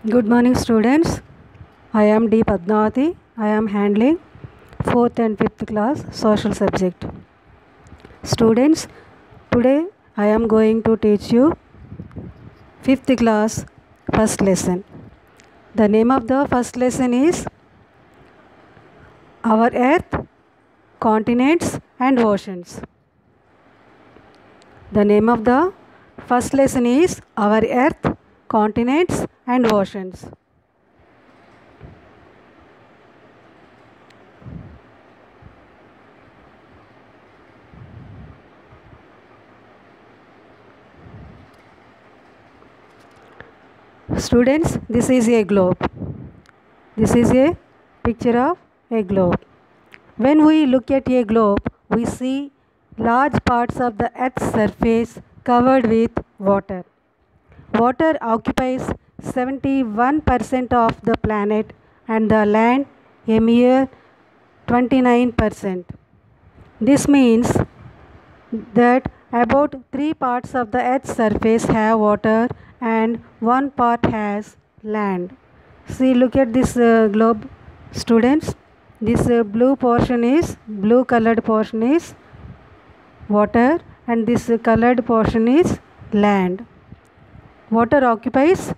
Good morning, students. I am D. Padmavati. I am handling 4th and 5th class social subject. Students, today I am going to teach you 5th class first lesson. The name of the first lesson is Our Earth, Continents and Oceans. The name of the first lesson is Our Earth, Continents and Oceans. Students, this is a globe. This is a picture of a globe. When we look at a globe, we see large parts of the Earth's surface covered with water. Water occupies 71% of the planet and the land a mere 29%. This means that about 3 parts of the Earth's surface have water and 1 part has land. See, look at this globe, students. This blue colored portion is water and this colored portion is land. Water occupies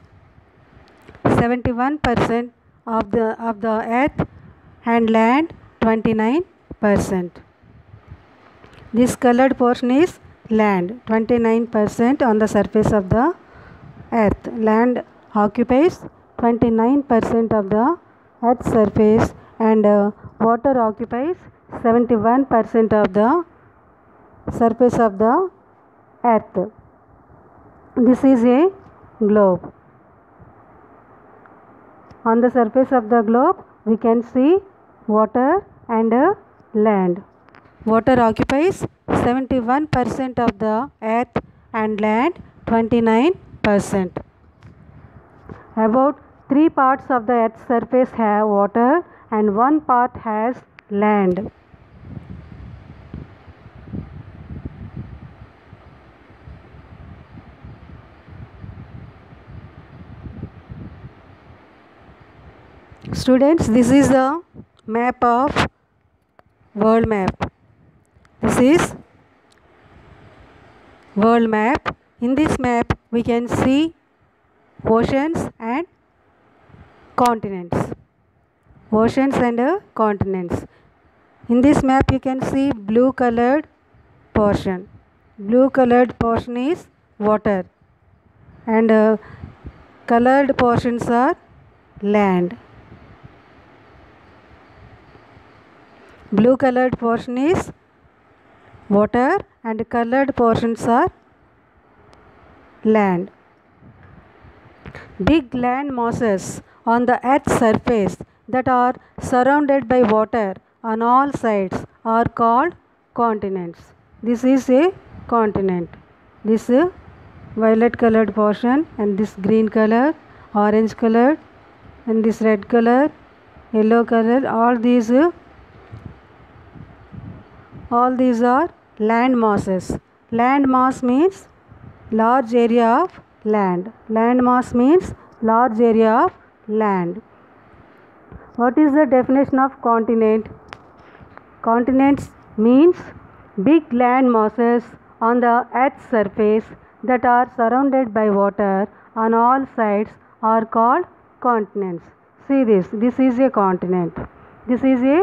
71% of the earth and land 29%. This colored portion is land, 29% on the surface of the earth. Land occupies 29% of the earth's surface and water occupies 71% of the surface of the earth. This is a globe. On the surface of the globe we can see water and land. Water occupies 71% of the earth and land 29%. About 3 parts of the earth's surface have water and 1 part has land. Students, this is the map of world map. This is world map. In this map we can see oceans and continents. Oceans and continents. In this map you can see blue colored portion. Blue colored portion is water and colored portions are land. Blue colored portion is water and colored portions are land. Big land masses on the earth's surface that are surrounded by water on all sides are called continents. This is a continent. This violet colored portion and this green color, orange color and this red color, yellow color, all these are land masses. Land mass means large area of land. Land mass means large area of land. What is the definition of continent? Continents means big land masses on the earth's surface that are surrounded by water on all sides are called continents. See this. This is a continent. This is a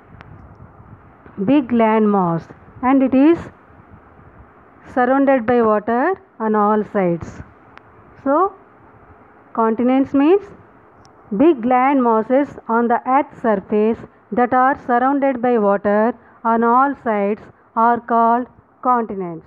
big land mass and it is surrounded by water on all sides. So, continents means big land masses on the earth's surface that are surrounded by water on all sides are called continents.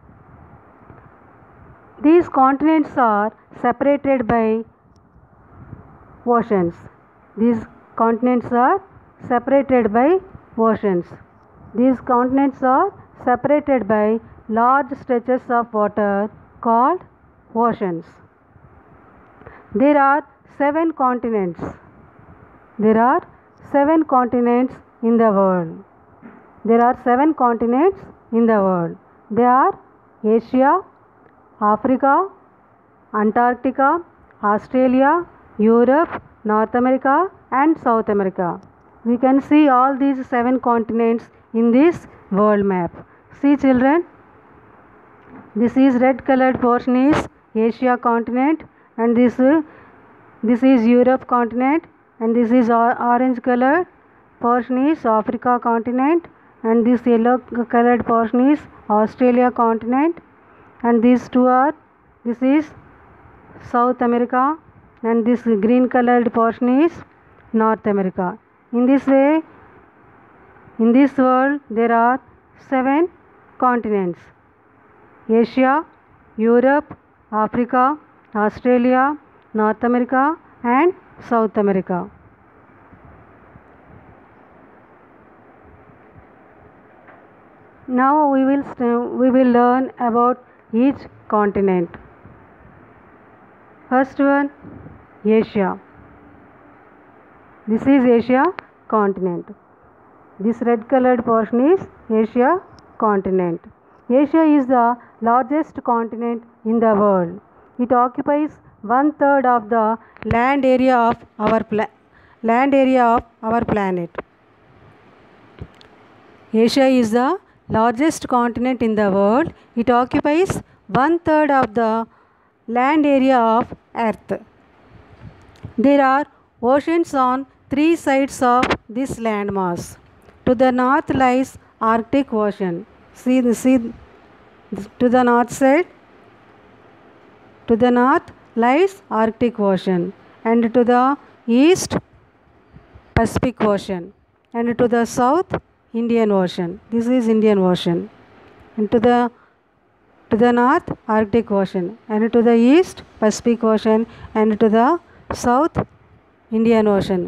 These continents are separated by oceans. These continents are separated by oceans. These continents are separated by large stretches of water called oceans. There are 7 continents. There are 7 continents in the world. There are 7 continents in the world. They are Asia, Africa, Antarctica, Australia, Europe, North America and South America. We can see all these 7 continents in this world map. See children, this is red colored portion is Asia continent, and this is Europe continent, and this is orange colored portion is Africa continent, and this yellow colored portion is Australia continent, and this is South America, and this green colored portion is North America. In this way, in this world there are 7 continents: Asia, Europe, Africa, Australia, North America and South America. Now we will learn about each continent. First one, Asia. This is Asia continent. This red colored portion is Asia continent. Asia is the largest continent in the world. It occupies 1/3 of the land area of our planet. Asia is the largest continent in the world. It occupies 1/3 of the land area of Earth. There are oceans on 3 sides of this landmass. To the north lies Arctic Ocean. See to the north side. To the north lies Arctic Ocean, and to the east Pacific Ocean, and to the south Indian Ocean. This is Indian Ocean. And to the north Arctic Ocean, and to the east Pacific Ocean, and to the south Indian Ocean.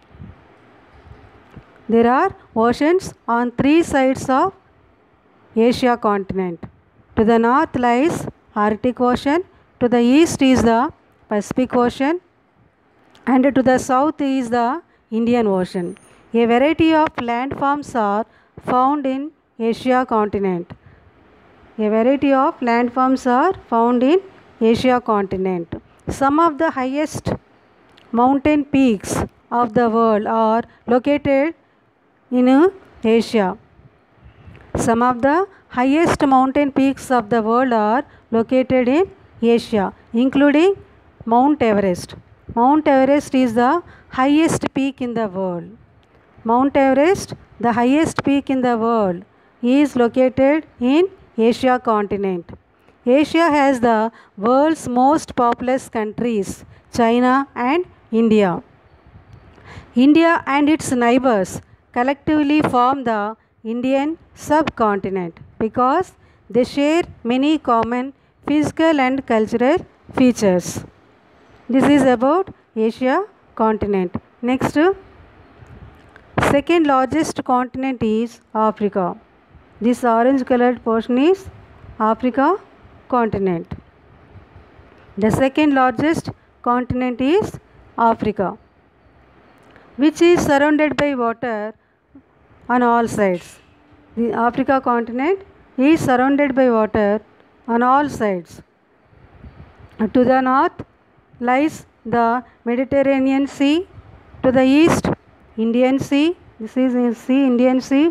There are oceans on 3 sides of Asia continent. To the north lies Arctic Ocean, to the east is the Pacific Ocean, and to the south is the Indian Ocean. A variety of landforms are found in Asia continent. A variety of landforms are found in Asia continent. Some of the highest mountain peaks of the world are located in Asia. Some of the highest mountain peaks of the world are located in Asia, including Mount Everest. Mount Everest is the highest peak in the world. Mount Everest, the highest peak in the world, is located in Asia continent. Asia has the world's most populous countries, China and India. India and its neighbors collectively form the Indian subcontinent because they share many common physical and cultural features. This is about Asia continent. Next, second largest continent is Africa. This orange colored portion is Africa continent. The second largest continent is Africa, which is surrounded by water on all sides. The Africa continent is surrounded by water on all sides. To the north lies the Mediterranean Sea. To the east, Indian Sea. This is Indian Sea.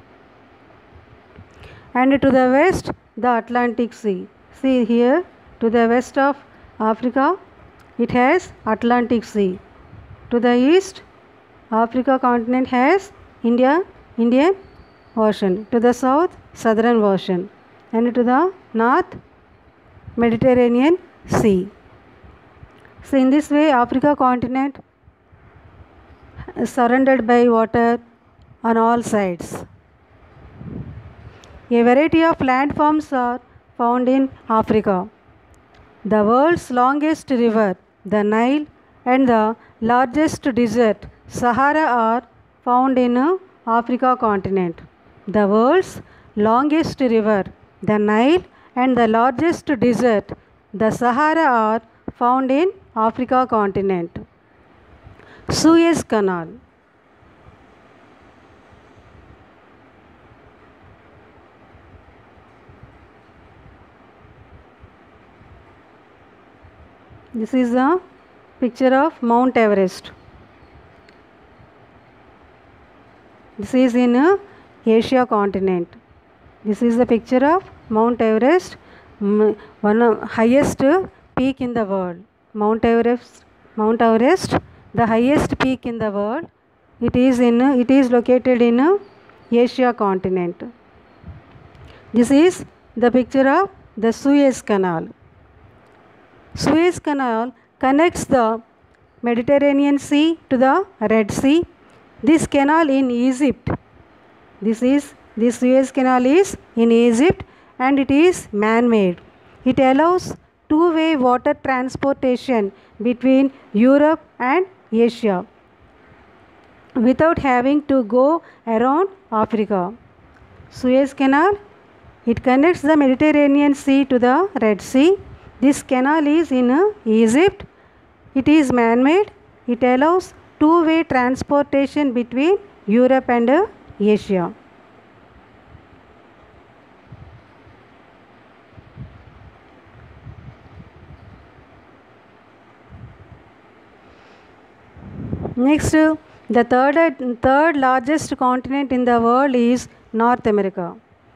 And to the west, the Atlantic Sea. See here, to the west of Africa, it has Atlantic Sea. To the east, Africa continent has Indian Ocean. To the south, Southern Ocean. And to the north, Mediterranean Sea. So in this way, Africa continent is surrounded by water on all sides. A variety of landforms are found in Africa. The world's longest river, the Nile, and the largest desert, Sahara, are found in Africa continent. The world's longest river, the Nile, and the largest desert, the Sahara, are found in Africa continent. Suez Canal. This is the picture of Mount Everest. This is in Asia continent. This is the picture of Mount Everest, one of highest peak in the world. Mount Everest, the highest peak in the world. It is located in Asia continent. This is the picture of the Suez Canal. Suez Canal connects the Mediterranean Sea to the Red Sea. This canal in Egypt. This Suez Canal is in Egypt and it is man-made. It allows two-way water transportation between Europe and Asia without having to go around Africa. Suez Canal, it connects the Mediterranean Sea to the Red Sea. This canal is in Egypt. It is man-made. It allows two-way transportation between Europe and Asia. Next, the third largest continent in the world is North America.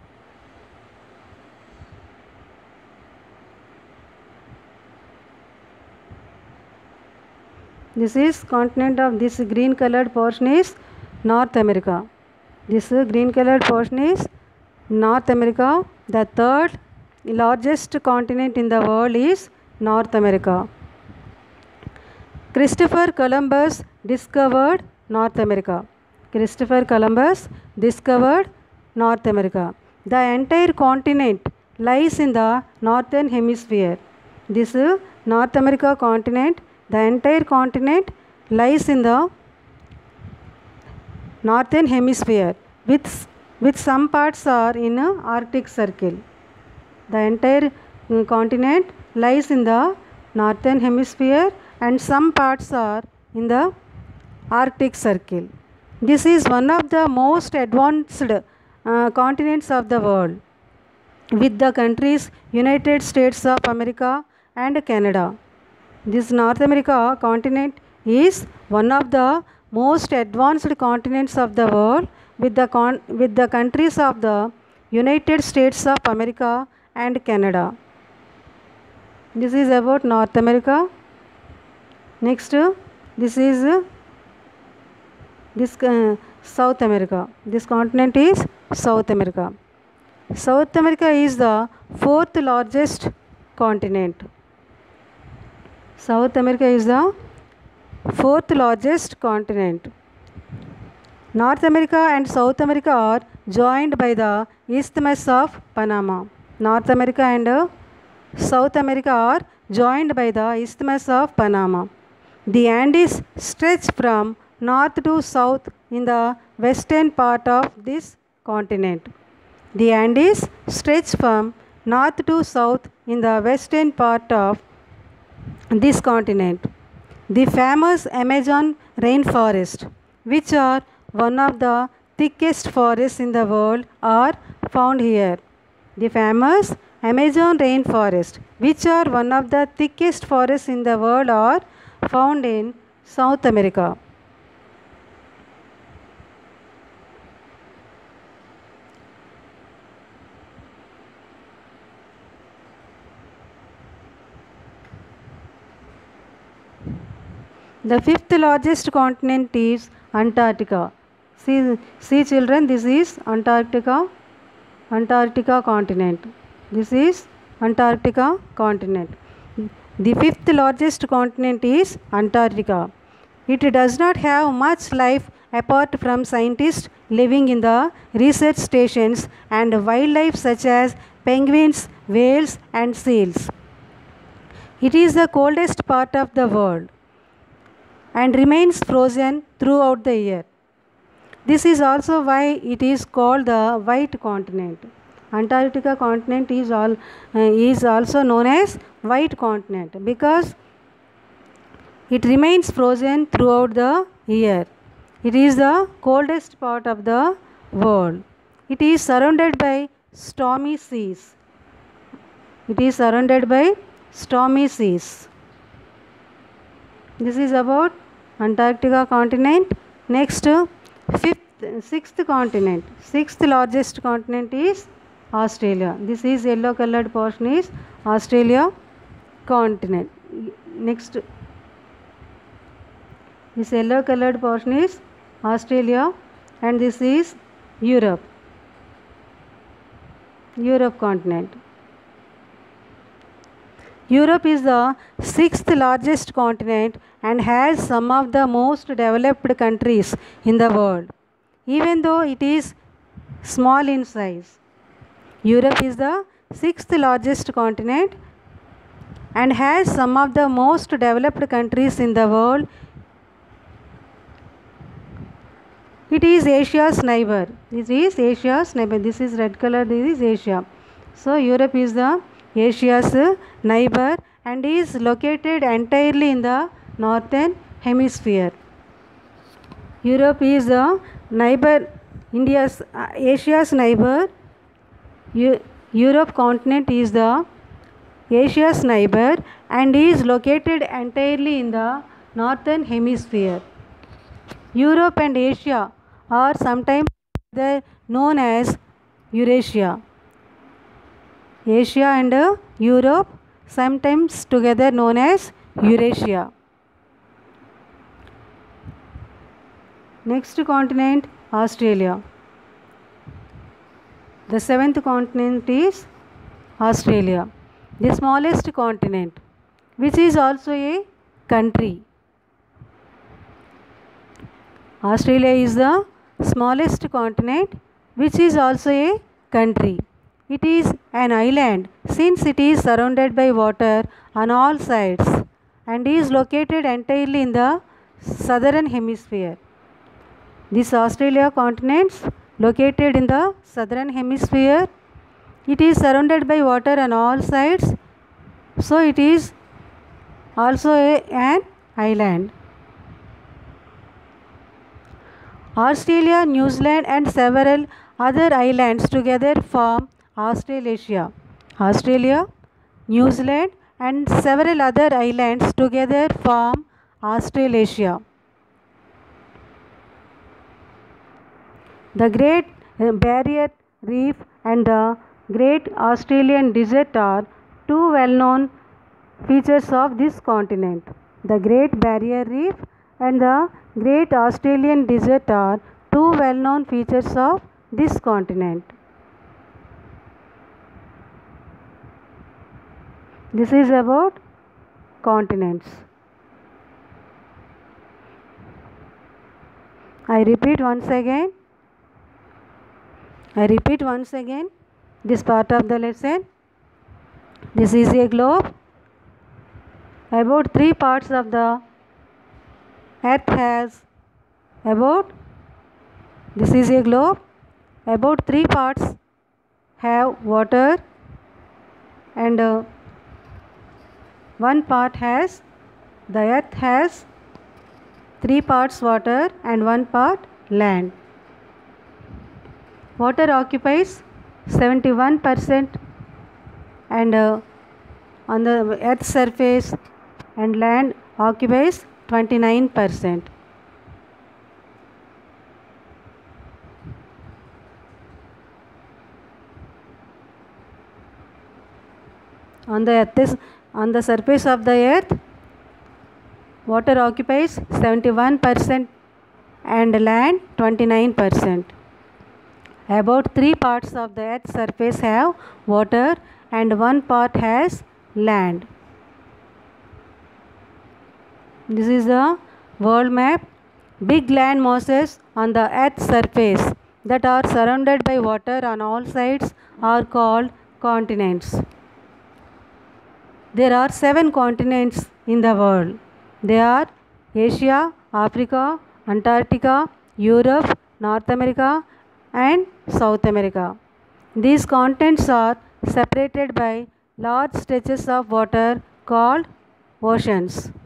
This is continent of this green colored portion is North America. This green colored portion is North America. The third largest continent in the world is North America. Christopher Columbus discovered North America. Christopher Columbus discovered North America. The entire continent lies in the northern hemisphere. This North America continent, the entire continent lies in the northern hemisphere with some parts are in Arctic Circle. The entire continent lies in the northern hemisphere and some parts are in the Arctic Circle. This is one of the most advanced continents of the world, with the countries United States of America and Canada. This North America continent is one of the most advanced continents of the world, with the countries of the United States of America and Canada. This is about North America. Next, this is South America. This continent is South America. South America is the fourth largest continent. South America is the fourth largest continent. North America and South America are joined by the Isthmus of Panama. North America and South America are joined by the Isthmus of Panama. The Andes stretch from north to south in the western part of this continent. The Andes stretch from north to south in the western part of this continent. The famous Amazon rainforest, which are one of the thickest forests in the world, are found here. The famous Amazon rainforest, which are one of the thickest forests in the world, are found in South America. The fifth largest continent is Antarctica. See children, this is Antarctica continent. This is Antarctica continent. The fifth largest continent is Antarctica. It does not have much life apart from scientists living in the research stations and wildlife such as penguins, whales and seals. It is the coldest part of the world and remains frozen throughout the year. This is also why it is called the White Continent. Antarctica continent is also known as White Continent because it remains frozen throughout the year. It is the coldest part of the world. It is surrounded by stormy seas. It is surrounded by stormy seas. This is about Antarctica continent. Next, sixth continent. Sixth largest continent is Australia. This is yellow colored portion is Australia continent. Next, this yellow colored portion is Australia, and this is Europe. Europe continent. Europe is the sixth largest continent and has some of the most developed countries in the world, even though it is small in size. Europe is the sixth largest continent and has some of the most developed countries in the world. It is Asia's neighbor. This is Asia's neighbor. This is red color. This is Asia. So Europe is the Asia's neighbor and is located entirely in the northern hemisphere. Europe is the neighbor, Asia's neighbor. Europe continent is the Asia's neighbor and is located entirely in the northern hemisphere. Europe and Asia are sometimes known as Eurasia. Asia and Europe sometimes together known as Eurasia. Next continent, Australia. The seventh continent is Australia, the smallest continent, which is also a country. Australia is the smallest continent, which is also a country. It is an island since it is surrounded by water on all sides and is located entirely in the southern hemisphere. This Australia continent located in the southern hemisphere. It is surrounded by water on all sides, so it is also an island. Australia, New Zealand and several other islands together form Australasia. Australia, New Zealand and several other islands together form Australasia. The Great Barrier Reef and the Great Australian Desert are two well-known features of this continent. The Great Barrier Reef and the Great Australian Desert are two well-known features of this continent. This is about continents. I repeat once again this part of the lesson. This is a globe. About 3 parts of the earth has this is a globe. About 3 parts have water and 1 part has, the earth has 3 parts water and 1 part land. Water occupies 71% and on the earth's surface, and land occupies 29%. On the surface of the earth, water occupies 71% and land 29%. About 3 parts of the earth's surface have water and 1 part has land. This is the world map. Big land masses on the earth's surface that are surrounded by water on all sides are called continents. There are 7 continents in the world. They are Asia, Africa, Antarctica, Europe, North America and South America. These continents are separated by large stretches of water called oceans.